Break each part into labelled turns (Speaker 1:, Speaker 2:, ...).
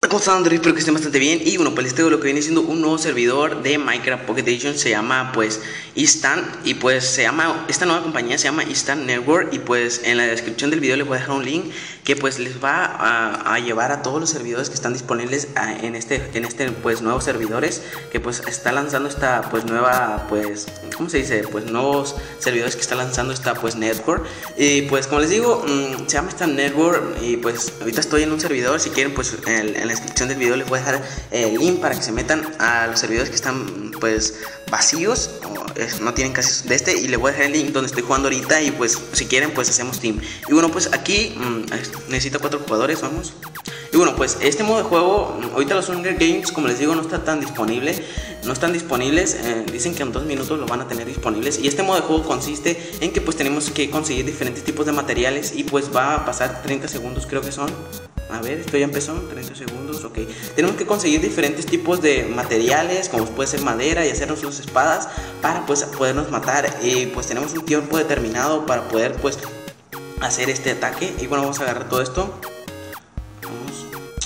Speaker 1: ¿Cómo están, Android? Espero que estén bastante bien. Y bueno, pues les traigo lo que viene siendo un nuevo servidor de Minecraft Pocket Edition. Se llama pues Instant. Y pues esta nueva compañía se llama Instant Network. Y pues en la descripción del video les voy a dejar un link que pues les va a llevar a todos los servidores que están disponibles en este pues nuevos servidores. Que pues está lanzando esta pues nueva pues, ¿cómo se dice? Pues nuevos servidores que está lanzando esta pues network. Y pues como les digo, se llama Instant Network. Y pues ahorita estoy en un servidor. Si quieren pues en la descripción del video les voy a dejar el link para que se metan a los servidores que están pues vacíos, no tienen casi de este, y les voy a dejar el link donde estoy jugando ahorita. Y pues si quieren pues hacemos team. Y bueno, pues aquí necesito 4 jugadores, vamos. Y bueno, pues este modo de juego ahorita los Hunger Games, como les digo, no está tan disponible. No están disponibles, dicen que en 2 minutos lo van a tener disponibles. Y este modo de juego consiste en que pues tenemos que conseguir diferentes tipos de materiales. Y pues va a pasar 30 segundos, creo que son. A ver, esto ya empezó, 30 segundos, ok. Tenemos que conseguir diferentes tipos de materiales, como puede ser madera, y hacernos unas espadas para pues podernos matar. Y pues tenemos un tiempo determinado para poder pues hacer este ataque. Y bueno, vamos a agarrar todo esto. Vamos.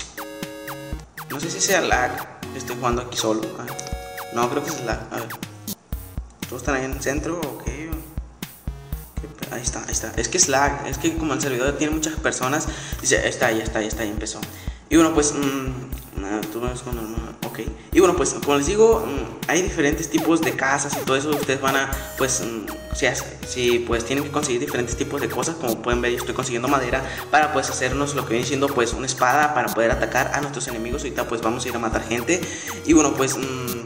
Speaker 1: No sé si sea lag, estoy jugando aquí solo. No, creo que es lag, a ver. ¿Todos están ahí en el centro? Ok. Ahí está. Es que es lag, es que como el servidor tiene muchas personas, dice, ya está, empezó. Y bueno, pues, tú ves con normal, ok. Y bueno, pues, como les digo, hay diferentes tipos de casas y todo eso. Ustedes van a, pues, si pues tienen que conseguir diferentes tipos de cosas. Como pueden ver, yo estoy consiguiendo madera para pues hacernos lo que viene siendo pues una espada para poder atacar a nuestros enemigos. Ahorita pues vamos a ir a matar gente. Y bueno, pues,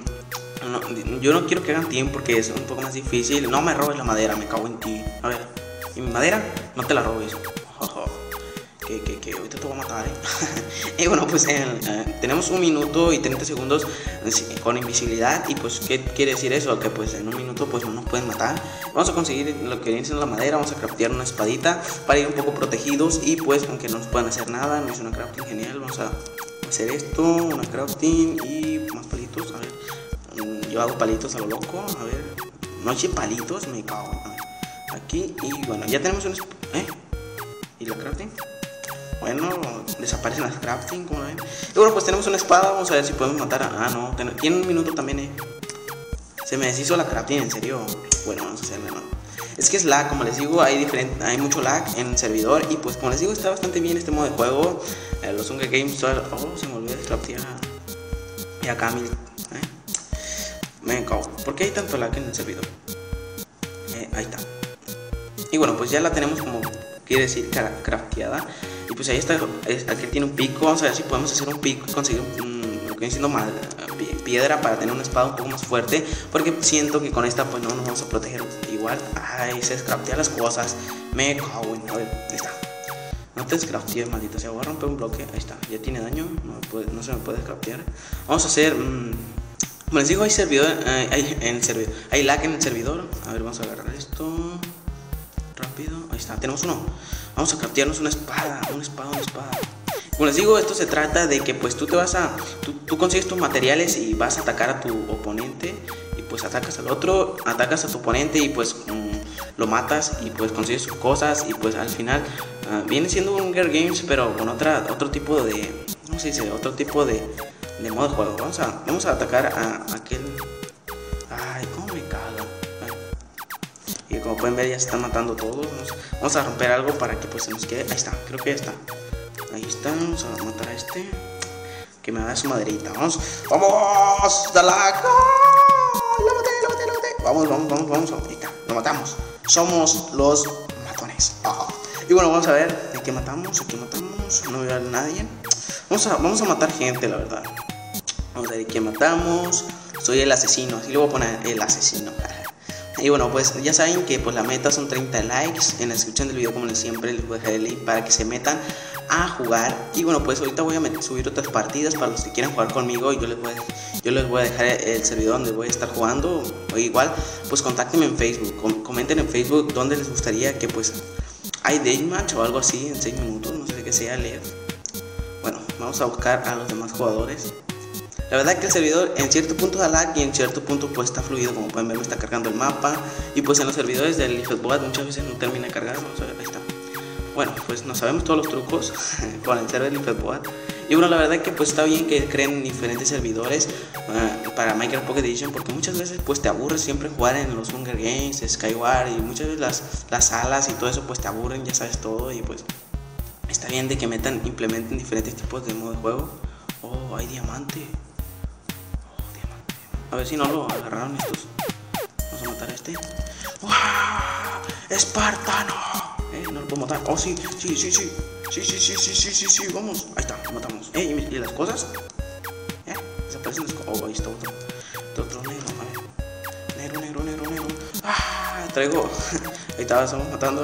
Speaker 1: yo no quiero que hagan team porque es un poco más difícil. No me robes la madera, me cago en ti. A ver, ¿y mi madera? No te la robes. Que ahorita te voy a matar, Y bueno, pues tenemos 1 minuto y 30 segundos con invisibilidad. Y pues, ¿qué quiere decir eso? Que pues en 1 minuto pues no nos pueden matar. Vamos a conseguir lo que viene siendo la madera. Vamos a craftear una espadita para ir un poco protegidos. Y pues aunque no nos puedan hacer nada, no es una crafting genial. Vamos a hacer esto, una crafting y más palitos. A ver, yo hago palitos a lo loco. A ver, no eche palitos, me cago. A ver, aquí y bueno, ya tenemos un... ¿Y la crafting? Bueno, desaparecen las crafting, como ven. Y bueno, pues tenemos una espada. Vamos a ver si podemos matar a... no, tiene 1 minuto también, Se me deshizo la crafting, en serio. Bueno, vamos a hacerle, ¿no? Es que es lag, como les digo, hay mucho lag en el servidor. Y pues como les digo, está bastante bien este modo de juego. Los Hunger Games... Oh, se me olvidó de craftear y acá mi... Me cago. ¿Por qué hay tanto lag en el servidor? Ahí está. Y bueno, pues ya la tenemos como quiere decir crafteada. Y pues ahí está, aquí tiene un pico. Vamos a ver si podemos hacer un pico y conseguir lo que viene siendo piedra para tener una espada un poco más fuerte. Porque siento que con esta pues no nos vamos a proteger igual. Ay, se descraftean las cosas. Me cago en... A ver, ahí está. No te descraftees, maldita sea. Voy a romper un bloque. Ahí está, ya tiene daño. No se me puede descraftear. Vamos a hacer... como les digo, hay lag en el servidor. A ver, vamos a agarrar esto rápido. Ahí está, tenemos uno. Vamos a craftearnos una espada. Como les digo, esto se trata de que pues tú tú consigues tus materiales y vas a atacar a tu oponente. Y pues atacas al otro, atacas a tu oponente y pues lo matas y pues consigues sus cosas. Y pues al final viene siendo un Hunger Games, pero con otro tipo de... ¿cómo se dice? Otro tipo de modo de juego. Vamos a atacar a aquel... Ay, cómo me caga. Y como pueden ver ya se están matando todos. Vamos a romper algo para que pues se nos quede. Ahí está, creo que ya está. Ahí está, vamos a matar a este. Que me da su maderita. Vamos, dale. Lo maté. Vamos. Ahí está, lo matamos. Somos los matones. Y bueno, vamos a ver. Aquí matamos. No veo a nadie. Vamos a matar gente, la verdad. Vamos a ver quién matamos. Soy el asesino, así le voy a poner el asesino. Y bueno, pues ya saben que pues la meta son 30 likes. En la descripción del video, como siempre, les voy a dejar el link para que se metan a jugar. Y bueno, pues ahorita voy a subir otras partidas para los que quieran jugar conmigo. Y yo les voy a dejar el servidor donde voy a estar jugando. O igual, pues contáctenme en Facebook. Comenten en Facebook dónde les gustaría que pues hay deathmatch o algo así en 6 minutos. No sé qué sea, leer. Bueno, vamos a buscar a los demás jugadores. La verdad que el servidor en cierto punto da lag y en cierto punto pues está fluido. Como pueden ver, me está cargando el mapa. Y pues en los servidores del Liftboat muchas veces no termina de cargar. Vamos a ver, ahí está. Bueno, pues no sabemos todos los trucos con el server Liftboat. Y bueno, la verdad que pues está bien que creen diferentes servidores para Minecraft Pocket Edition, porque muchas veces pues te aburres siempre jugar en los Hunger Games, Skyward, y muchas veces las salas y todo eso pues te aburren, ya sabes todo, y pues está bien de que implementen diferentes tipos de modo de juego. Oh, hay diamante. Oh, diamante. A ver si no lo agarraron estos. Vamos a matar a este. ¡Wow! ¡Espartano! No lo puedo matar. Oh, sí, vamos. Ahí está, lo matamos. ¿Y las cosas? Desaparecen las cosas. Oh, ahí está otro. Otro negro, a ver. Negro. Traigo. Ahí está, estamos matando.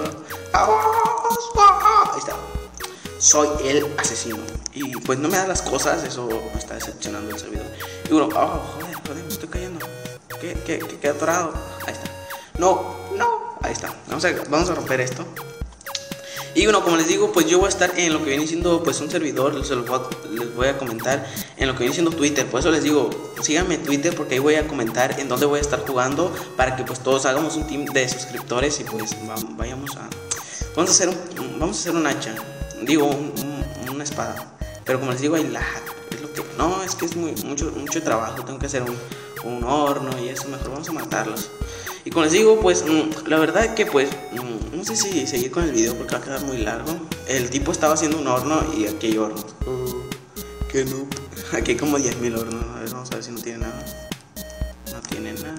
Speaker 1: Ahí está. Soy el asesino. Y pues no me da las cosas, eso me está decepcionando el servidor. Y bueno, joder, me estoy cayendo. ¿Qué atorado? Ahí está. No. Ahí está. Vamos a romper esto. Y bueno, como les digo, pues yo voy a estar en lo que viene siendo pues un servidor, les voy a comentar en lo que viene siendo Twitter. Por eso les digo, síganme en Twitter, porque ahí voy a comentar en dónde voy a estar jugando, para que pues todos hagamos un team de suscriptores y pues vamos a hacer un hacha, digo una espada. Pero como les digo, hay lag, es que es mucho trabajo, tengo que hacer un horno y eso, mejor vamos a matarlos. Y como les digo, pues la verdad que pues no sé si seguir con el video porque va a quedar muy largo. El tipo estaba haciendo un horno y aquí hay hornos. Que no. Aquí hay como 10.000 hornos. A ver, vamos a ver si no tiene nada. No tiene nada.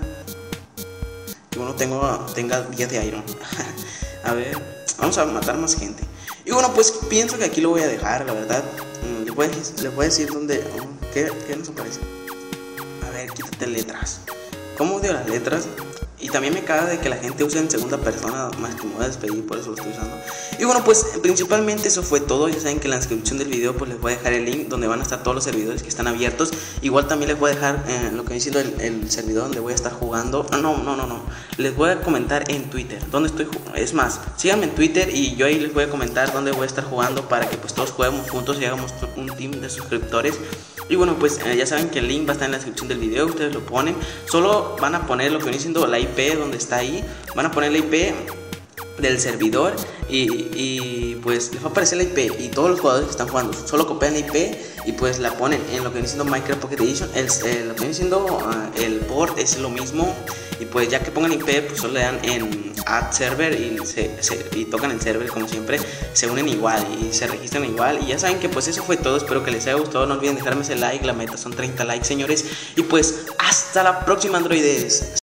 Speaker 1: Y bueno, tenga 10 de iron. A ver, vamos a matar más gente. Y bueno, pues pienso que aquí lo voy a dejar, la verdad. Les voy a decir dónde. ¿Qué nos aparece? A ver, quítate letras. ¿Cómo odio las letras? Y también me caga de que la gente use en segunda persona, más que me voy a despedir, por eso lo estoy usando. Y bueno, pues principalmente eso fue todo. Ya saben que en la descripción del video pues les voy a dejar el link donde van a estar todos los servidores que están abiertos. Igual también les voy a dejar lo que viene siendo el servidor donde voy a estar jugando. No. Les voy a comentar en Twitter dónde estoy jugando. Es más, síganme en Twitter y yo ahí les voy a comentar dónde voy a estar jugando, para que pues todos juguemos juntos y hagamos un team de suscriptores. Y bueno, pues ya saben que el link va a estar en la descripción del video, ustedes lo ponen. Solo van a poner lo que viene siendo la IP donde está ahí. Van a poner la IP del servidor y pues les va a aparecer la IP, y todos los jugadores que están jugando solo copian la IP y pues la ponen en lo que viene siendo Minecraft Pocket Edition. Lo que viene siendo el port es lo mismo, y pues ya que pongan IP pues solo le dan en Add Server y tocan el server como siempre, se unen igual y se registran igual. Y ya saben que pues eso fue todo, espero que les haya gustado, no olviden dejarme ese like, la meta son 30 likes señores, y pues hasta la próxima androides.